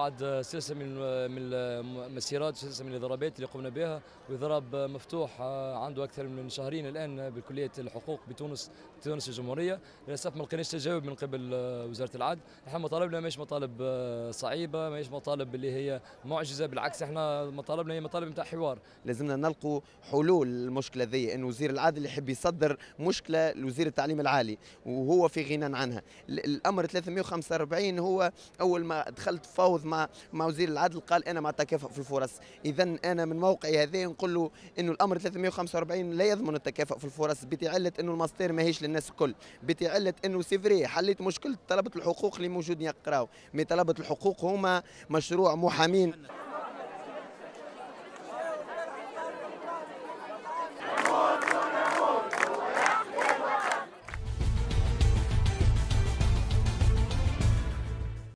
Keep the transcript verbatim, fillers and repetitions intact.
بعد سلسله من من المسيرات وسلسله من الضربات اللي قمنا بها، وضرب مفتوح عنده اكثر من شهرين الان بكليه الحقوق بتونس تونس الجمهوريه. للاسف ما لقيناش تجاوب من قبل وزاره العدل. احنا مطالبنا ماهيش مطالب صعيبه، ماهيش مطالب اللي هي معجزه، بالعكس احنا مطالبنا هي مطالب نتاع حوار. لازمنا نلقوا حلول للمشكله ذي، ان وزير العدل يحب يصدر مشكله لوزير التعليم العالي وهو في غنى عنها. الامر ثلاثمئة وخمسة وأربعين هو اول ما دخلت فاوض مع مع وزير العدل قال انا مع التكافؤ في الفرص. اذا انا من موقعي هذا نقول له انه الامر ثلاثمئة وخمسة وأربعين لا يضمن التكافؤ في الفرص، بتعله انه الماستير ماهيش للناس الكل، بتعله انه سيفري حليت مشكله طلبه الحقوق اللي موجودين يقراو، مي طلبه الحقوق هما مشروع محامين.